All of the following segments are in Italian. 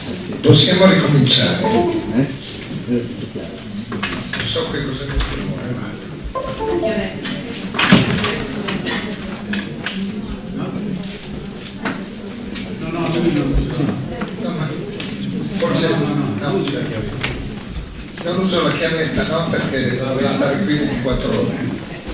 Possiamo ricominciare. Non so che cosa mi rumore, ma... No, ma forse no. Non uso la chiavetta, no? Perché dovrei stare qui 24 ore.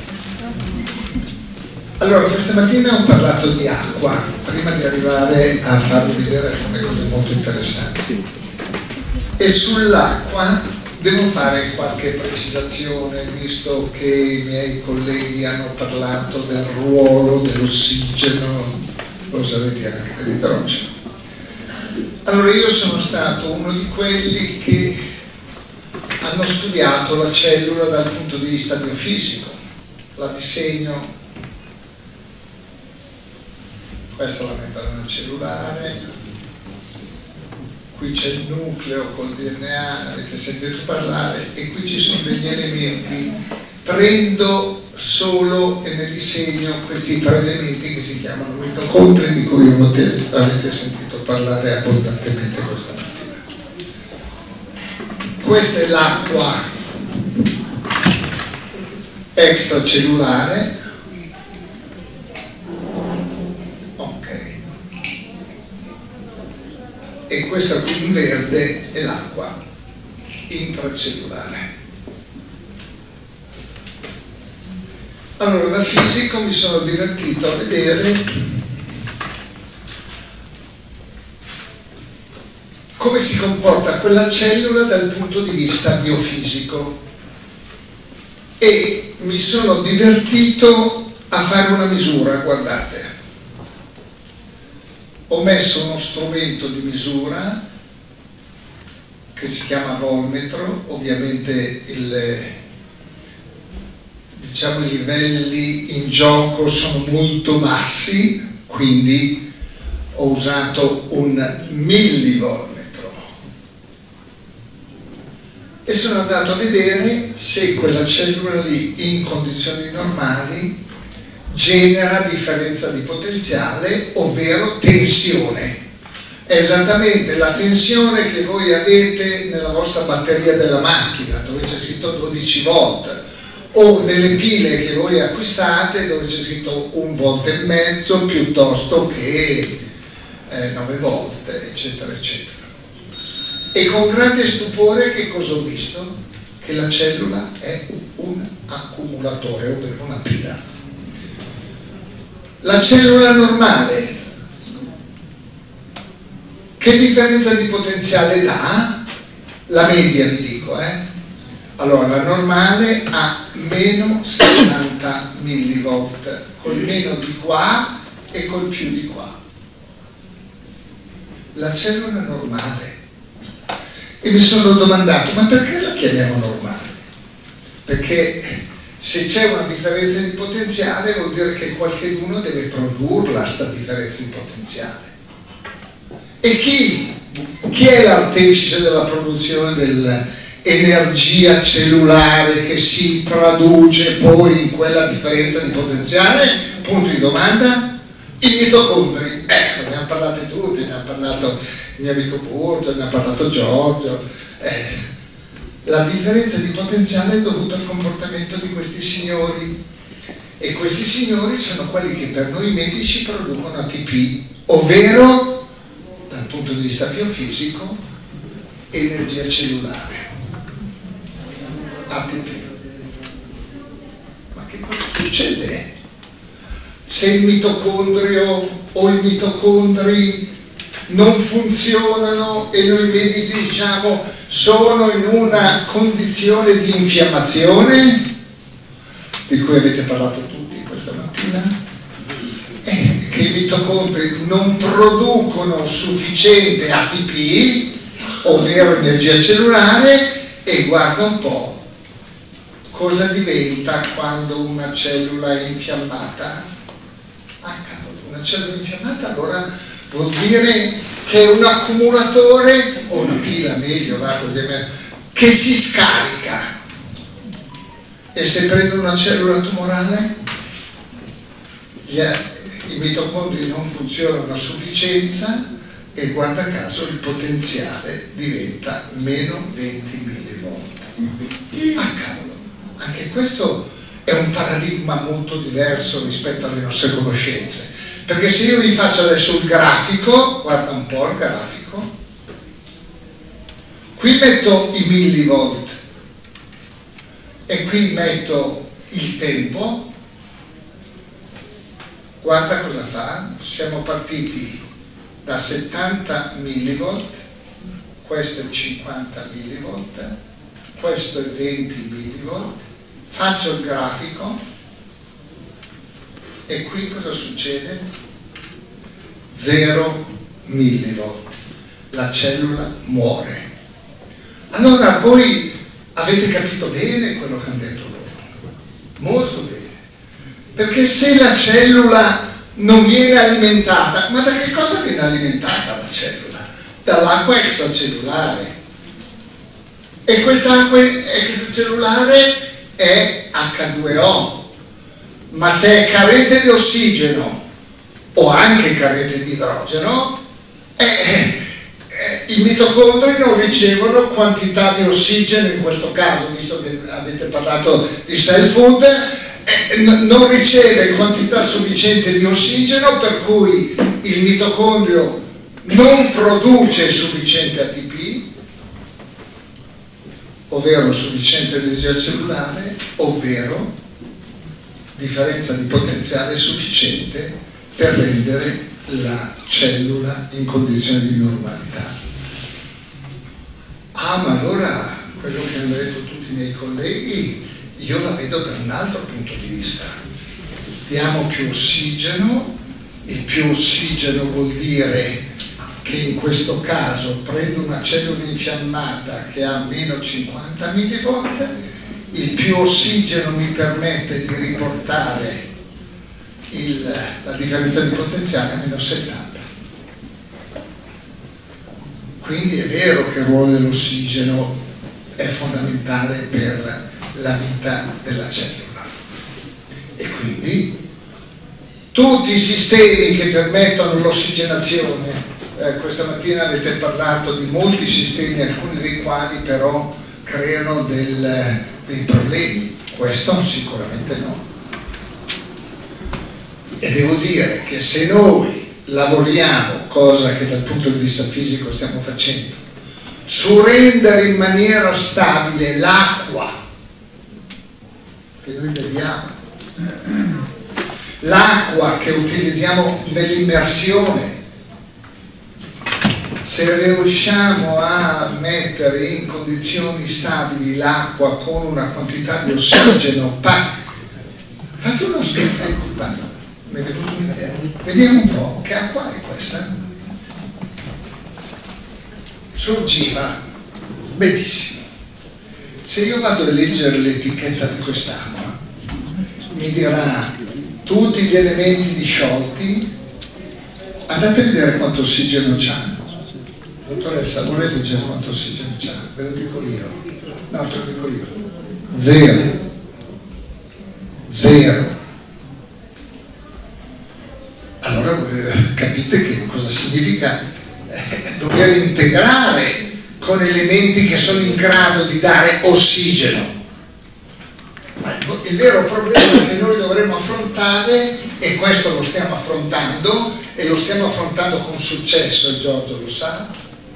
Allora, questa mattina ho parlato di acqua, prima di arrivare a farvi vedere alcune cose molto interessanti. E sull'acqua devo fare qualche precisazione, visto che i miei colleghi hanno parlato del ruolo dell'ossigeno, cosa vuol dire anche dell'idrogeno. Allora, io sono stato uno di quelli che hanno studiato la cellula dal punto di vista biofisico. La disegno. Questa è la membrana cellulare, qui c'è il nucleo col DNA, avete sentito parlare, e qui ci sono degli elementi. Prendo solo e ne disegno questi 3 elementi che si chiamano mitocondri, di cui avete sentito parlare abbondantemente questa mattina. Questa è l'acqua extracellulare. E questa qui in verde è l'acqua intracellulare. Allora, da fisico mi sono divertito a vedere come si comporta quella cellula dal punto di vista biofisico e mi sono divertito a fare una misura. Guardate, ho messo uno strumento di misura che si chiama volmetro. Ovviamente diciamo, i livelli in gioco sono molto bassi, quindi ho usato un millivolmetro e sono andato a vedere se quella cellula lì in condizioni normali genera differenza di potenziale, ovvero tensione. È esattamente la tensione che voi avete nella vostra batteria della macchina, dove c'è scritto 12 volt, o nelle pile che voi acquistate, dove c'è scritto 1,5 volt piuttosto che 9 volt, eccetera, eccetera. E con grande stupore che cosa ho visto? Che la cellula è un accumulatore, ovvero una pila. La cellula normale, che differenza di potenziale dà? La media vi dico, Allora, la normale ha meno 70 millivolt, col meno di qua e col più di qua. La cellula normale. E mi sono domandato, ma perché la chiamiamo normale? Perché se c'è una differenza di potenziale vuol dire che qualcuno deve produrla questa differenza di potenziale. E chi è l'artefice della produzione dell'energia cellulare che si traduce poi in quella differenza di potenziale? Punto di domanda? I mitocondri. Ne hanno parlato tutti, ne ha parlato il mio amico Burto, ne ha parlato Giorgio. La differenza di potenziale è dovuta al comportamento di questi signori, e questi signori sono quelli che per noi medici producono ATP, ovvero dal punto di vista biofisico energia cellulare, ATP. Ma che cosa succede se il mitocondrio o i mitocondri non funzionano e noi medici diciamo sono in una condizione di infiammazione, di cui avete parlato tutti questa mattina, che i mitocondri non producono sufficiente ATP, ovvero energia cellulare, e guarda un po' cosa diventa quando una cellula è infiammata. Ah cavolo, una cellula infiammata allora vuol dire che è un accumulatore, o una pila meglio, va così, che si scarica. E se prendo una cellula tumorale, i mitocondri non funzionano a sufficienza, e guarda caso il potenziale diventa meno 20 millivolt. Ah cavolo, anche questo è un paradigma molto diverso rispetto alle nostre conoscenze, perché se io vi faccio adesso il grafico, guarda un po' il grafico, qui metto i millivolt e qui metto il tempo, guarda cosa fa, siamo partiti da 70 millivolt, questo è 50 millivolt, questo è 20 millivolt, faccio il grafico e qui cosa succede? 0 millivolt, la cellula muore. Allora voi avete capito bene quello che hanno detto loro, molto bene, perché se la cellula non viene alimentata, ma da che cosa viene alimentata la cellula? Dall'acqua extracellulare, e quest'acqua extracellulare è H2O, ma se è carente di ossigeno o anche carente di idrogeno, i mitocondri non ricevono quantità di ossigeno, in questo caso, visto che avete parlato di cell food, non riceve quantità sufficiente di ossigeno, per cui il mitocondrio non produce sufficiente ATP, ovvero sufficiente energia cellulare, ovvero differenza di potenziale sufficiente per rendere la cellula in condizioni di normalità. Ah, ma allora quello che hanno detto tutti i miei colleghi io la vedo da un altro punto di vista. Diamo più ossigeno, il più ossigeno vuol dire che in questo caso prendo una cellula infiammata che ha meno 50 millivolt, il più ossigeno mi permette di riportare la differenza di potenziale a meno 70. Quindi è vero che il ruolo dell'ossigeno è fondamentale per la vita della cellula, e quindi tutti i sistemi che permettono l'ossigenazione, questa mattina avete parlato di molti sistemi, alcuni dei quali però creano dei problemi, questo sicuramente no. E devo dire che se noi lavoriamo, cosa che dal punto di vista fisico stiamo facendo, su rendere in maniera stabile l'acqua che noi beviamo, l'acqua che utilizziamo nell'immersione, se riusciamo a mettere in condizioni stabili l'acqua con una quantità di ossigeno, fate uno schema, ecco qua, mi è venuta un'idea, vediamo un po' che acqua è questa. Sorgiva, benissimo. Se io vado a leggere l'etichetta di quest'acqua, mi dirà tutti gli elementi disciolti, andate a vedere quanto ossigeno c'ha. Dottoressa, vuole leggere quanto ossigeno c'ha? Ve lo dico io. No, te lo dico io. 0. 0. Allora capite che cosa significa dover integrare con elementi che sono in grado di dare ossigeno. Ma il vero problema che noi dovremmo affrontare, e questo lo stiamo affrontando, e lo stiamo affrontando con successo, e Giorgio lo sa,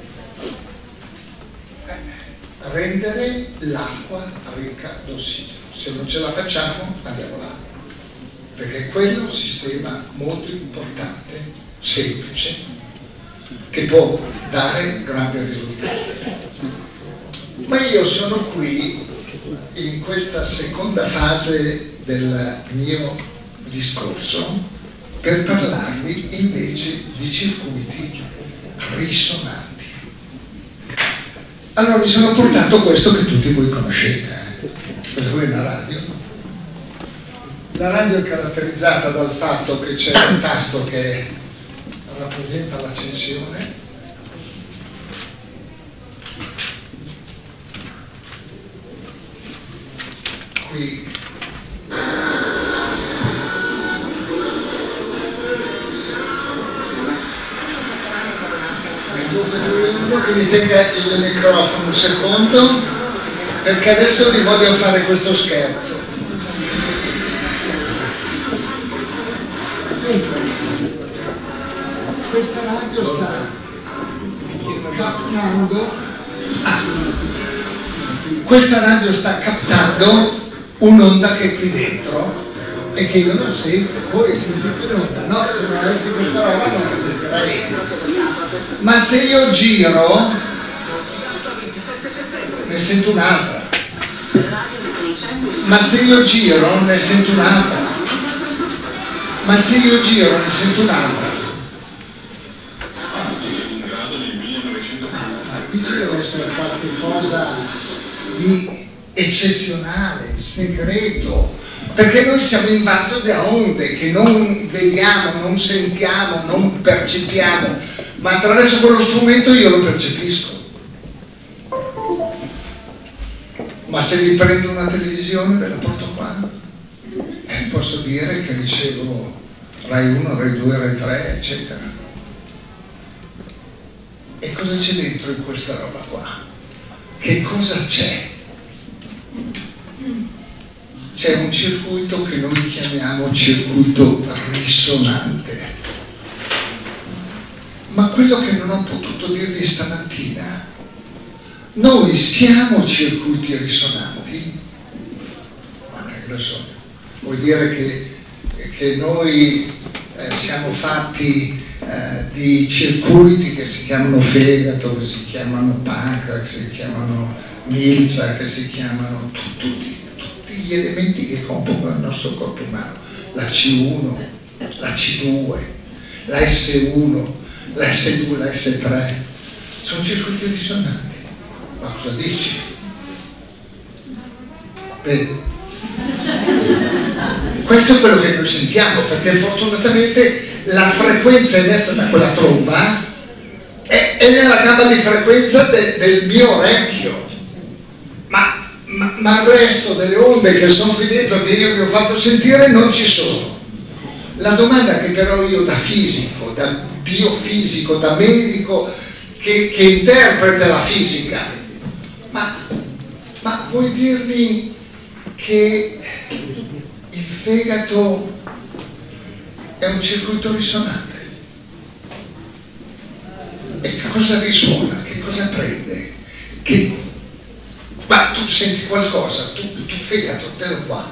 rendere l'acqua ricca d'ossigeno. Se non ce la facciamo, andiamo là, perché quello è un sistema molto importante, semplice, che può dare grandi risultati. Ma io sono qui in questa seconda fase del mio discorso per parlarvi invece di circuiti risonanti. Allora mi sono portato questo che tutti voi conoscete, questa qui è una radio. La radio è caratterizzata dal fatto che c'è un tasto che rappresenta l'accensione, qui quindi tenga il microfono un secondo, perché adesso vi voglio fare questo scherzo. Questa radio sta captando, questa radio sta captando un'onda che è qui dentro e che io non sento. Voi sentite l'onda? No, se non avessi questa roba non la sentirei. Ma se io giro ne sento un'altra, ma se io giro ne sento un'altra, ma se io giro ne sento un'altra. Qui ci deve essere qualche cosa di eccezionale, segreto, perché noi siamo invasi da onde che non vediamo, non sentiamo, non percepiamo, ma attraverso quello strumento io lo percepisco. Ma se vi prendo una televisione ve la porto qua, posso dire che ricevo Rai 1, Rai 2, Rai 3, eccetera. E cosa c'è dentro in questa roba qua? Che cosa c'è? C'è un circuito che noi chiamiamo circuito risonante. Ma quello che non ho potuto dirvi stamattina, noi siamo circuiti risonanti? Ma non è che lo so. Vuol dire che noi siamo fatti di circuiti che si chiamano fegato, che si chiamano pancreas, che si chiamano milza, che si chiamano tutti gli elementi che compongono il nostro corpo umano, la C1, la C2, la S1, la S2, la S3, sono circuiti risonanti. Ma cosa dici? Bene. Questo è quello che noi sentiamo, perché fortunatamente la frequenza emessa da quella tromba è nella gamma di frequenza del mio orecchio, ma il resto delle onde che sono qui dentro, che io vi ho fatto sentire, non ci sono. La domanda che però io da fisico, da biofisico, da medico che interpreta la fisica, ma vuoi dirmi che il fegato è un circuito risonante? E che cosa risuona? Che cosa prende? Ma tu senti qualcosa, tu fegato, te lo qua.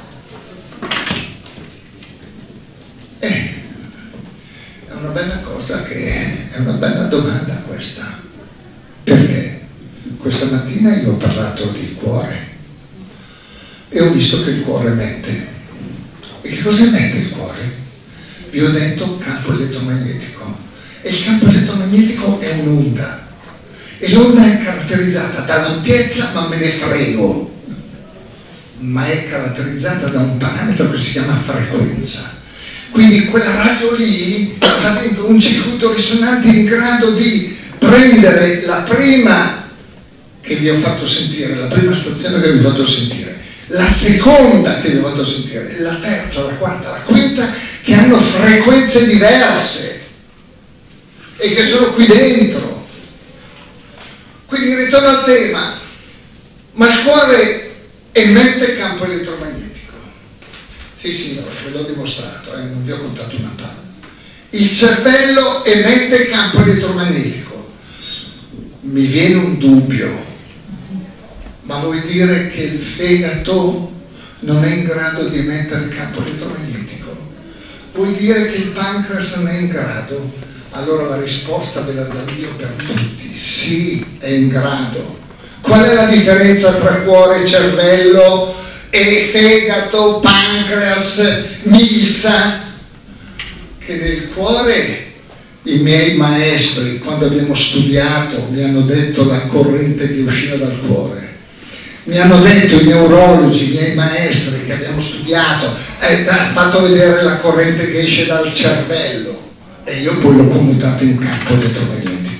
È una bella cosa, è una bella domanda questa. Perché? Questa mattina io ho parlato di cuore e ho visto che il cuore emette. E che cosa emette il cuore? Vi ho detto campo elettromagnetico. E il campo elettromagnetico è un'onda. E l'onda è caratterizzata dall'ampiezza, ma me ne frego, ma è caratterizzata da un parametro che si chiama frequenza. Quindi quella radio lì sta dentro un circuito risonante in grado di prendere la prima che vi ho fatto sentire, la prima stazione che vi ho fatto sentire, la seconda che vi ho fatto sentire, la terza, la quarta, la quinta, che hanno frequenze diverse e che sono qui dentro. Quindi ritorno al tema, ma il cuore emette campo elettromagnetico. Sì signore, ve l'ho dimostrato, non vi ho contato una palla. Il cervello emette campo elettromagnetico. Mi viene un dubbio, ma vuol dire che il fegato non è in grado di emettere campo elettromagnetico? Vuol dire che il pancreas non è in grado? Allora la risposta ve la do io per tutti: sì, è in grado. Qual è la differenza tra cuore, cervello e fegato, pancreas, milza? Che nel cuore i miei maestri, quando abbiamo studiato, mi hanno detto la corrente che usciva dal cuore. Mi hanno detto i neurologi, i miei maestri che abbiamo studiato, ha fatto vedere la corrente che esce dal cervello. E io poi l'ho commutato in campo elettromagnetico.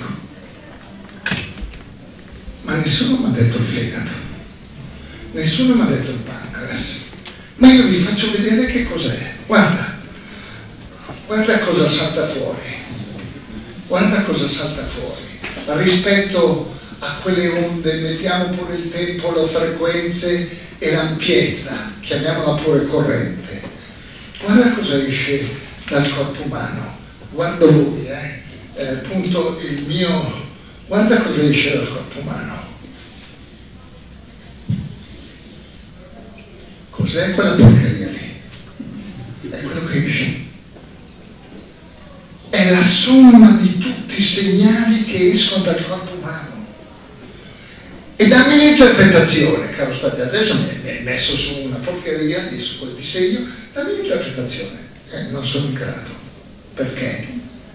Ma nessuno mi ha detto il fegato, nessuno mi ha detto il pancreas. Ma io vi faccio vedere che cos'è. Guarda cosa salta fuori. Guarda cosa salta fuori. rispetto a quelle onde, mettiamo pure il tempo, le frequenze e l'ampiezza, chiamiamola pure corrente. Guarda cosa esce dal corpo umano, guardo voi, appunto il mio, guarda cosa esce dal corpo umano. Cos'è quella porcheria lì? È quello che esce. È la somma di tutti i segnali che escono dal corpo umano. E dammi l'interpretazione, caro Spatella, adesso mi hai messo su una porcheria lì su quel disegno, dammi l'interpretazione. Non sono in grado. Perché?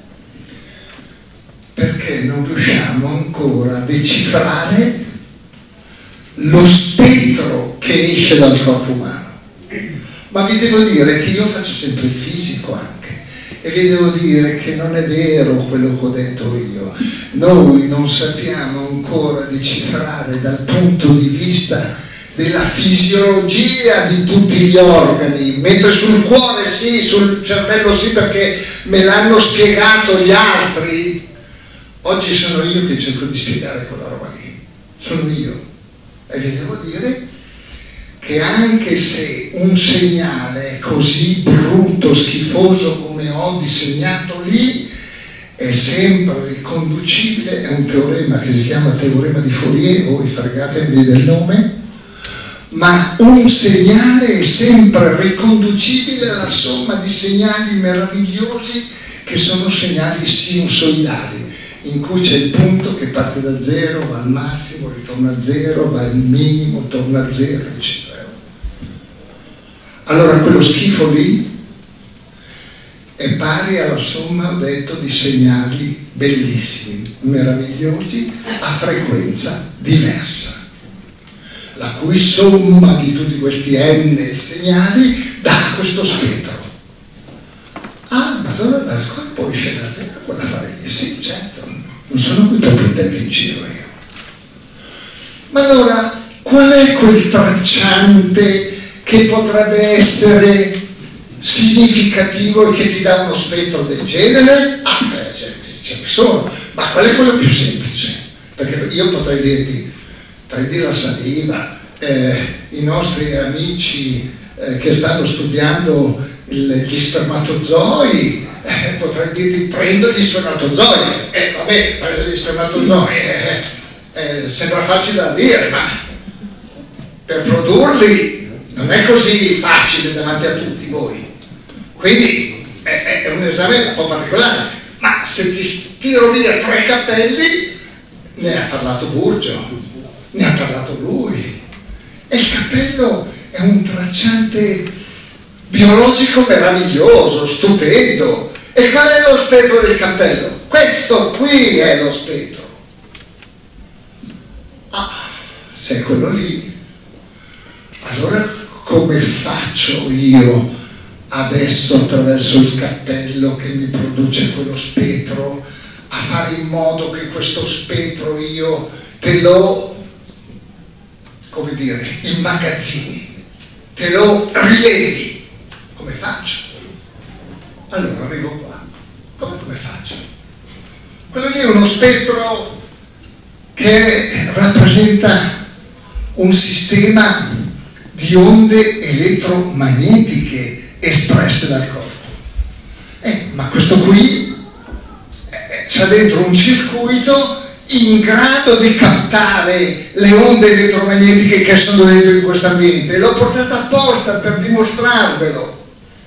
Perché non riusciamo ancora a decifrare lo spettro che esce dal corpo umano. Ma vi devo dire che io faccio sempre il fisico anche, e vi devo dire che non è vero quello che ho detto io. Noi non sappiamo ancora decifrare dal punto di vista della fisiologia di tutti gli organi, mentre sul cuore sì, sul cervello sì, perché me l'hanno spiegato gli altri. Oggi sono io che cerco di spiegare quella roba lì, sono io. E vi devo dire che anche se un segnale è così brutto, schifoso come ho disegnato lì, è sempre riconducibile, è un teorema che si chiama teorema di Fourier, voi fregatevi del nome, ma un segnale è sempre riconducibile alla somma di segnali meravigliosi che sono segnali sinusoidali, in cui c'è il punto che parte da zero, va al massimo, ritorna a zero, va al minimo, torna a zero, eccetera. Allora quello schifo lì è pari alla somma, ho detto, di segnali bellissimi, meravigliosi, a frequenza diversa, la cui somma di tutti questi n segnali dà questo spettro. Ah, ma allora dal corpo esce da te quella farina? Sì, certo, non sono qui per prendere in giro io. Ma allora, qual è quel tracciante che potrebbe essere significativo e che ti dà uno spettro del genere? Ce ne sono, ma qual è quello più semplice? Perché io potrei dirti, prendi la saliva, i nostri amici che stanno studiando gli spermatozoi, potrei dirti prendo gli spermatozoi, vabbè, prendo gli spermatozoi, sembra facile da dire, ma per produrli non è così facile davanti a tutti voi, quindi è un esame un po' particolare, ma se ti tiro via 3 cappelli, ne ha parlato Burgio, ne ha parlato lui, e il cappello è un tracciante biologico meraviglioso, stupendo. E qual è lo spettro del cappello? Questo qui è lo spettro. Ah, se è quello lì, allora come faccio io adesso attraverso il cappello che mi produce quello spettro a fare in modo che questo spettro io te lo, come dire, immagazzini, te lo rilevi? Come faccio? Allora arrivo qua. Come faccio? Quello lì è uno spettro che rappresenta un sistema di onde elettromagnetiche espresse dal corpo. Ma questo qui c'ha dentro un circuito in grado di captare le onde elettromagnetiche che sono dentro in questo ambiente. L'ho portato apposta per dimostrarvelo.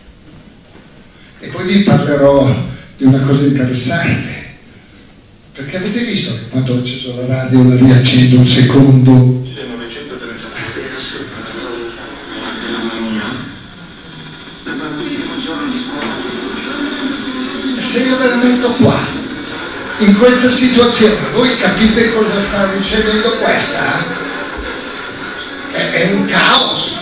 E poi vi parlerò di una cosa interessante, perché avete visto che quando ho acceso la radio la riaccendo un secondo? Se io ve la metto qua, in questa situazione, voi capite cosa sta ricevendo questa? È un caos.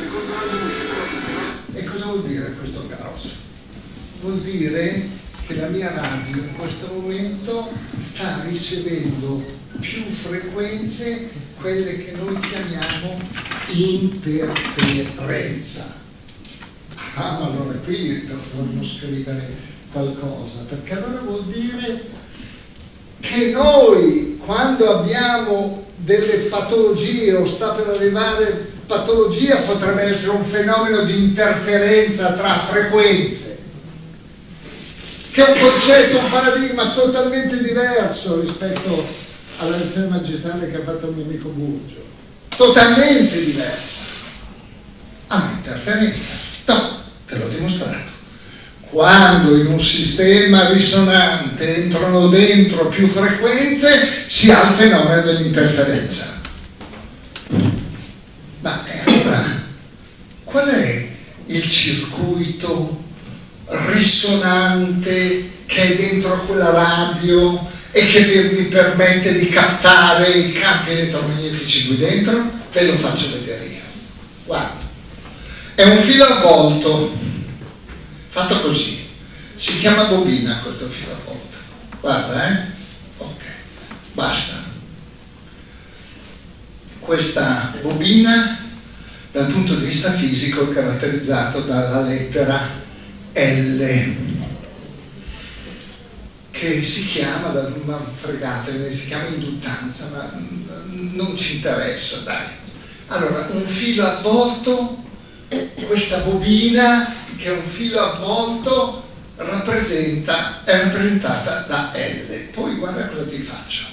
E cosa vuol dire questo caos? Vuol dire che la mia radio in questo momento sta ricevendo più frequenze, quelle che noi chiamiamo interferenza. Ah, ma allora qui dovremmo scrivere qualcosa, perché allora vuol dire che noi, quando abbiamo delle patologie o sta per arrivare patologia, potrebbe essere un fenomeno di interferenza tra frequenze, che è un concetto, un paradigma totalmente diverso rispetto alla lezione magistrale che ha fatto il mio amico Burgio, totalmente diversa. Un'interferenza, no, te l'ho dimostrato. Quando in un sistema risonante entrano dentro più frequenze, si ha il fenomeno dell'interferenza. Ma allora, qual è il circuito risonante che è dentro quella radio e che mi permette di captare i campi elettromagnetici qui dentro? Ve lo faccio vedere io. Guarda, è un filo avvolto, fatto così, si chiama bobina questo filo avvolto. Guarda, ok, basta. Questa bobina, dal punto di vista fisico, è caratterizzato dalla lettera L, che si chiama, ma fregatene, si chiama induttanza, ma non ci interessa, dai. Allora, un filo avvolto, questa bobina, che è un filo avvolto, è rappresentata da L. Poi guarda cosa ti faccio.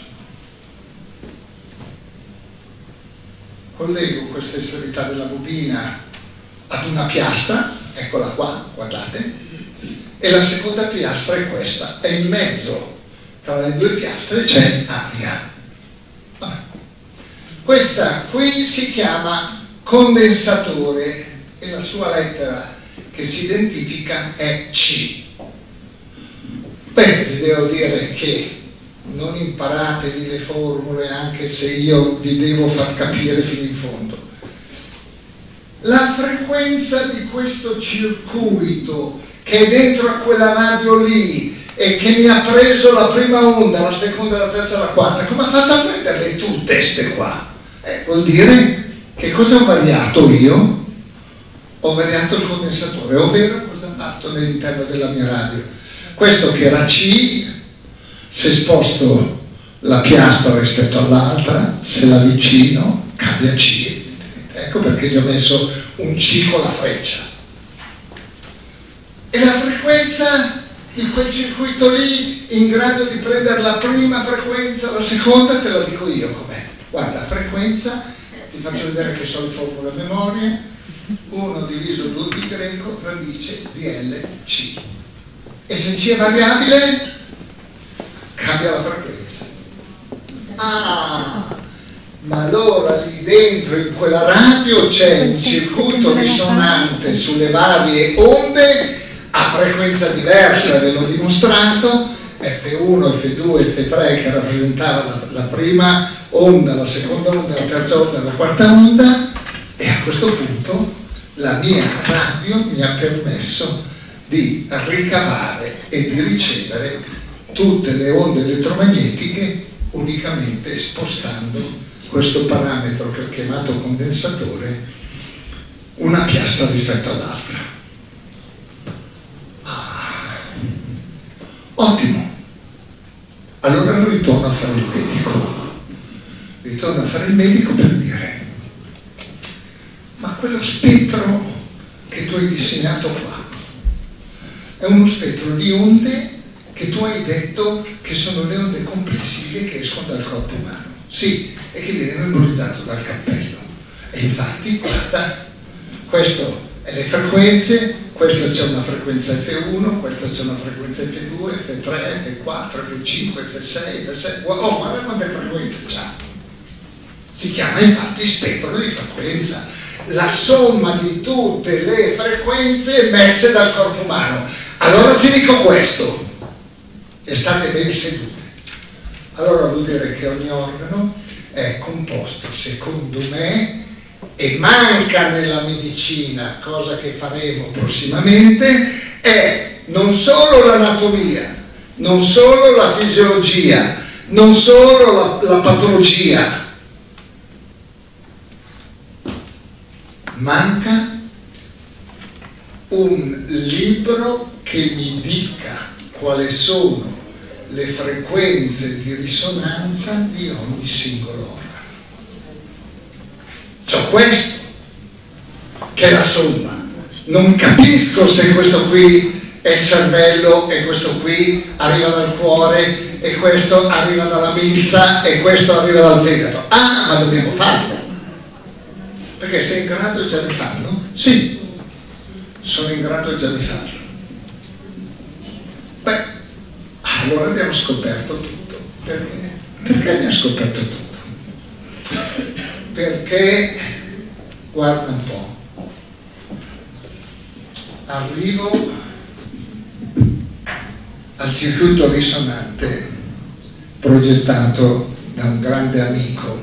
Collego questa estremità della bobina ad una piastra, eccola qua, guardate, e la seconda piastra è questa, e in mezzo tra le due piastre c'è aria. Questa qui si chiama condensatore e la sua lettera che si identifica è C. Bene, vi devo dire che non imparatevi le formule, anche se io vi devo far capire fino in fondo. La frequenza di questo circuito che è dentro a quella radio lì e che mi ha preso la prima onda, la seconda, la terza, la quarta, come ha fatto a prenderle tutte queste qua? Vuol dire che cosa ho variato io? Ho variato il condensatore, ovvero cosa ha fatto all'interno della mia radio. Questo che era C, se sposto la piastra rispetto all'altra, se la avvicino, cambia C. Ecco perché gli ho messo un C con la freccia. E la frequenza di quel circuito lì, in grado di prendere la prima frequenza, la seconda, te la dico io com'è. Guarda, frequenza, ti faccio vedere che so le formule a memoria, 1 diviso 2 pi greco, radice di LC. E se C è variabile, cambia la frequenza. Ah, ma allora lì dentro in quella radio c'è un circuito risonante sulle varie onde a frequenza diversa, ve l'ho dimostrato, F1, F2, F3 che rappresentava la prima onda, la seconda onda, la terza onda, la quarta onda, e a questo punto la mia radio mi ha permesso di ricavare e di ricevere tutte le onde elettromagnetiche unicamente spostando questo parametro che ho chiamato condensatore una piastra rispetto all'altra. Ottimo, allora ritorno a fare il medico per dire: ma quello spettro che tu hai disegnato qua è uno spettro di onde che tu hai detto che sono le onde complessive che escono dal corpo umano, sì, e che viene memorizzato dal cappello. E infatti, guarda, questo è le frequenze, questo c'è una frequenza F1, questo c'è una frequenza F2, F3, F4, F5, F6, F7, oh, guarda quante frequenze c'ha. Si chiama infatti spettro di frequenza, la somma di tutte le frequenze emesse dal corpo umano. Allora ti dico questo, e state ben sedute, allora vuol dire che ogni organo è composto, secondo me, e manca nella medicina, cosa che faremo prossimamente, è non solo l'anatomia, non solo la fisiologia, non solo la patologia, manca un libro che mi dica quali sono le frequenze di risonanza di ogni singolo organo. C'ho questo, che è la somma. Non capisco se questo qui è il cervello e questo qui arriva dal cuore e questo arriva dalla milza e questo arriva dal fegato. Ah, ma dobbiamo farlo. Perché sei in grado già di farlo? Sì, sono in grado già di farlo. Beh, allora abbiamo scoperto tutto. Perché? Perché abbiamo scoperto tutto? Perché, guarda un po', arrivo al circuito risonante progettato da un grande amico.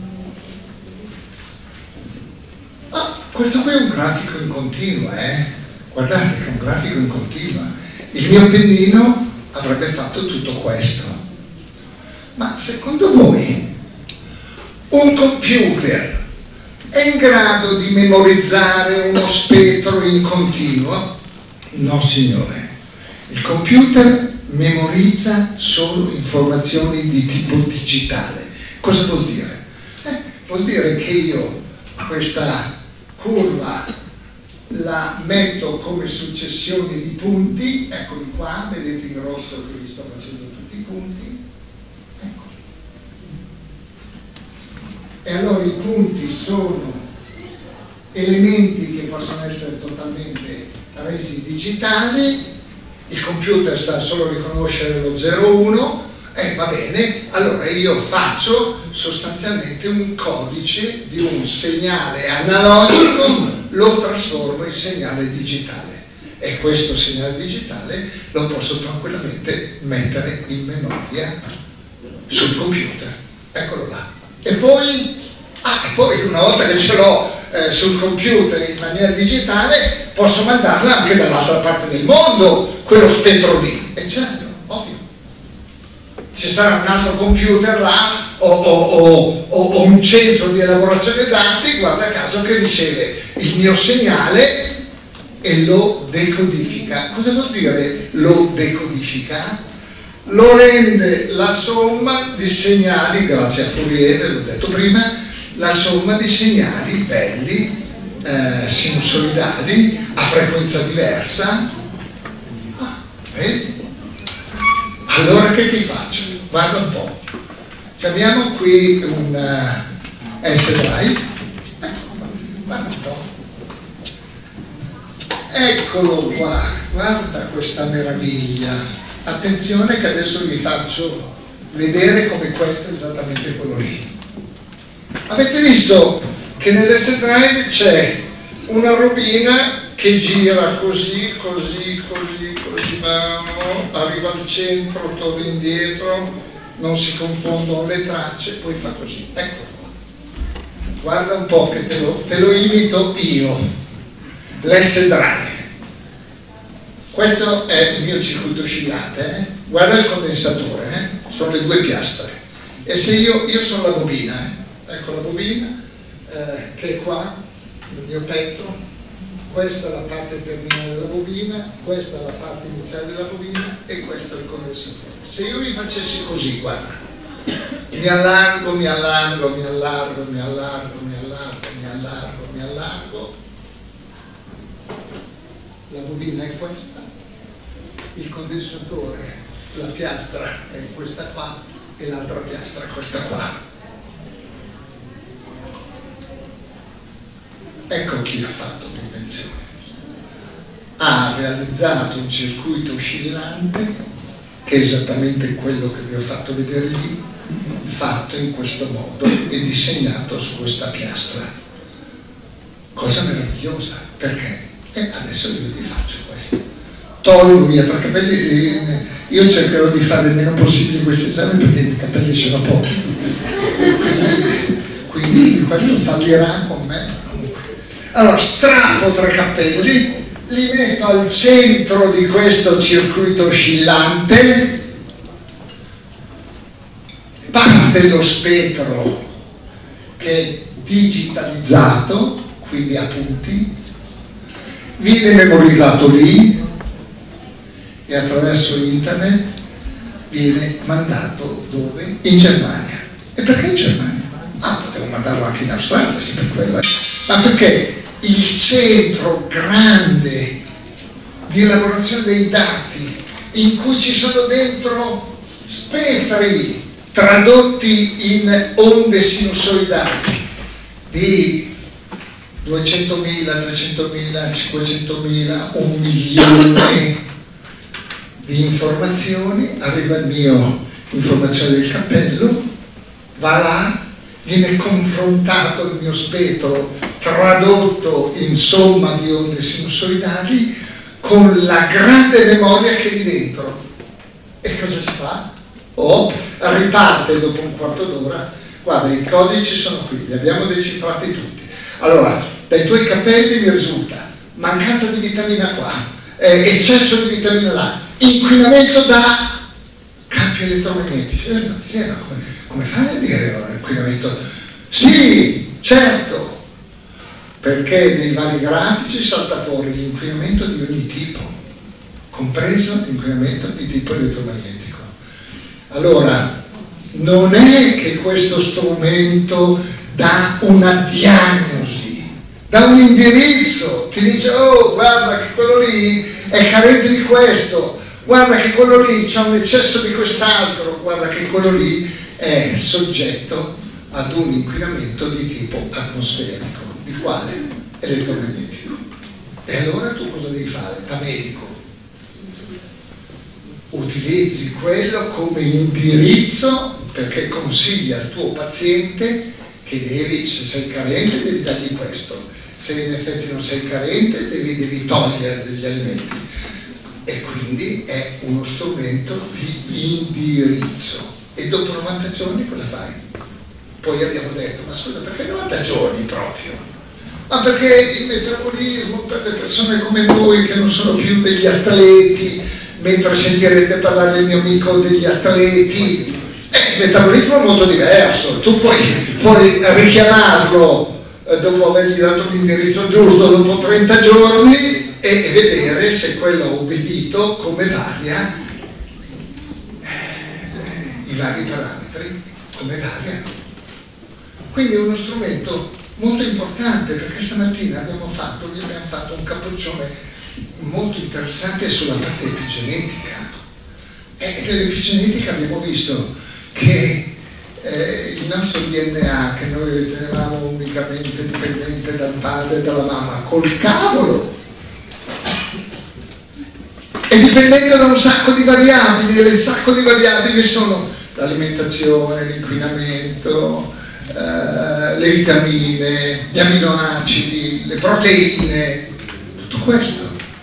Questo qui è un grafico in continua, guardate che è un grafico in continua. Il mio pennino avrebbe fatto tutto questo. Ma secondo voi un computer è in grado di memorizzare uno spettro in continuo? No, signore. Il computer memorizza solo informazioni di tipo digitale. Cosa vuol dire? Vuol dire che io questa curva la metto come successione di punti, eccoli qua, vedete in rosso che vi sto facendo tutti i punti, ecco. E allora i punti sono elementi che possono essere totalmente resi digitali, il computer sa solo riconoscere lo 0,1, va bene, allora io faccio sostanzialmente un codice di un segnale analogico, lo trasformo in segnale digitale e questo segnale digitale lo posso tranquillamente mettere in memoria sul computer, eccolo là. E poi una volta che ce l'ho sul computer in maniera digitale posso mandarla anche dall'altra parte del mondo, quello spettro lì, e certo, ovvio. Ci sarà un altro computer là o un centro di elaborazione dati, guarda caso, che riceve il mio segnale e lo decodifica. Cosa vuol dire lo decodifica? Lo rende la somma di segnali, grazie a Fourier, ve l'ho detto prima, la somma di segnali belli, sinusoidali, a frequenza diversa. Allora che ti faccio? Guarda un po'. Abbiamo qui un S-Drive. Guarda un po'. Eccolo qua, guarda questa meraviglia. Attenzione che adesso vi faccio vedere come questo è esattamente quello lì. Avete visto che nell'S-Drive c'è una robina che gira così, arriva al centro, torna indietro, non si confondono le tracce, poi fa così. Ecco qua. Guarda un po' che te lo imito io, l'S-Drive. Questo è il mio circuito oscillante, guarda il condensatore, sono le due piastre. E se io sono la bobina, ecco la bobina che è qua, nel mio petto. Questa è la parte terminale della bobina, questa è la parte iniziale della bobina e questo è il condensatore. Se io mi facessi così, guarda, mi allargo, la bobina è questa, il condensatore, la piastra è questa qua e l'altra piastra è questa qua. Ecco chi ha fatto l'invenzione. Ha realizzato un circuito oscillante che è esattamente quello che vi ho fatto vedere lì, fatto in questo modo e disegnato su questa piastra. Cosa meravigliosa, perché? E adesso io ti faccio questo. Tolgo via 3 capelli, io cercherò di fare il meno possibile questo esame perché i capelli sono pochi, quindi questo fallirà con me. Allora strappo 3 capelli, li metto al centro di questo circuito oscillante, parte lo spettro che è digitalizzato, quindi a punti, viene memorizzato lì e attraverso internet viene mandato dove? In Germania. E perché in Germania? Ah, potevo mandarlo anche in Australia, se per quello. Ma perché il centro grande di elaborazione dei dati, in cui ci sono dentro spettri tradotti in onde sinusoidali di 200.000, 300.000, 500.000, 1 milione di informazioni, arriva il mio informazione del cappello, va là, viene confrontato il mio spettro tradotto in somma di onde sinusoidali con la grande memoria che è lì dentro. E cosa si fa? Riparte dopo un quarto d'ora. Guarda, i codici sono qui, li abbiamo decifrati tutti. Allora, dai tuoi capelli mi risulta mancanza di vitamina qua, eccesso di vitamina là, inquinamento da campi elettromagnetici. Come fai a dire inquinamento? Sì, certo, perché nei vari grafici salta fuori l'inquinamento di ogni tipo, compreso l'inquinamento di tipo elettromagnetico. Allora, non è che questo strumento dà una diagnosi, dà un indirizzo, ti dice: oh, guarda che quello lì è carente di questo, guarda che quello lì c'ha un eccesso di quest'altro, guarda che quello lì è soggetto ad un inquinamento di tipo atmosferico. Di quale? Elettromagnetico. E allora tu cosa devi fare? Da medico utilizzi quello come indirizzo, perché consigli al tuo paziente che devi, se sei carente devi dargli questo, se in effetti non sei carente devi togliere degli alimenti, e quindi è uno strumento di indirizzo. E dopo 90 giorni cosa fai? Poi abbiamo detto: ma scusa, perché 90 giorni proprio? Ma perché il metabolismo per le persone come noi che non sono più degli atleti, mentre sentirete parlare del mio amico degli atleti, il metabolismo è molto diverso. Tu puoi richiamarlo dopo avergli dato l'indirizzo giusto dopo 30 giorni e vedere se quello ha obbedito, come varia i vari parametri, come variano. Quindi è uno strumento molto importante, perché stamattina vi abbiamo fatto un capoccione molto interessante sulla parte epigenetica. E nell'epigenetica abbiamo visto che il nostro DNA, che noi ritenevamo unicamente dipendente dal padre e dalla mamma, col cavolo, è dipendente da un sacco di variabili, e le sacco di variabili sono l'alimentazione, l'inquinamento, le vitamine, gli aminoacidi, le proteine, tutto questo.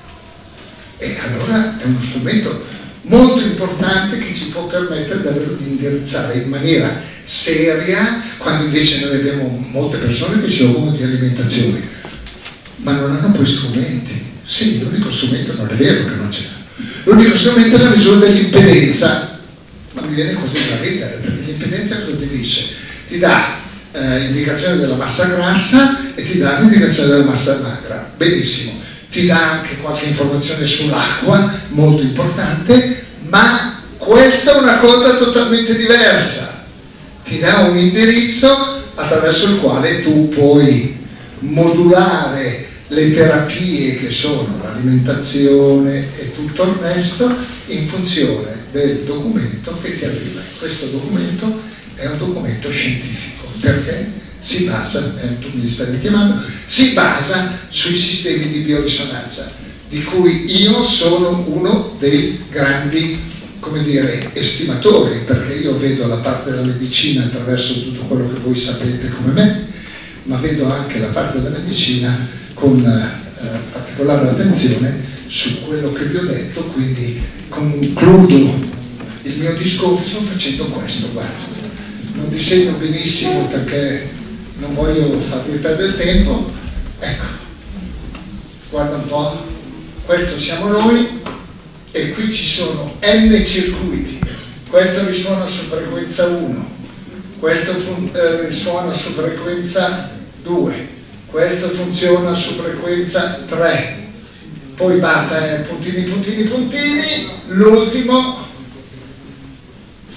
E allora è uno strumento molto importante che ci può permettere davvero di indirizzare in maniera seria, quando invece noi abbiamo molte persone che si occupano di alimentazione ma non hanno poi strumenti. Sì, l'unico strumento, non è vero che non ce l'ha, l'unico strumento è la misura dell'impedenza, ma mi viene così da ridere, perché l'impedenza cosa ti dice? Ti dà indicazione della massa grassa e ti dà l'indicazione della massa magra. Benissimo, ti dà anche qualche informazione sull'acqua, molto importante, ma questa è una cosa totalmente diversa. Ti dà un indirizzo attraverso il quale tu puoi modulare le terapie, che sono l'alimentazione e tutto il resto, in funzione del documento che ti arriva. Questo documento è un documento scientifico, perché si basa, tu mi stai richiamando, si basa sui sistemi di biorisonanza, di cui io sono uno dei grandi, come dire, estimatori, perché io vedo la parte della medicina attraverso tutto quello che voi sapete come me, ma vedo anche la parte della medicina con particolare attenzione su quello che vi ho detto. Quindi concludo il mio discorso facendo questo. Guarda, non disegno benissimo perché non voglio farvi perdere tempo. Ecco, guarda un po', questo siamo noi e qui ci sono n circuiti. Questo risuona su frequenza 1, questo risuona su frequenza 2, questo funziona su frequenza 3, poi basta puntini puntini puntini, l'ultimo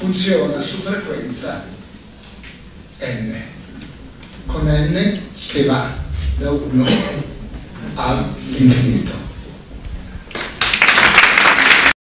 funziona su frequenza n, con n che va da 1 all'infinito.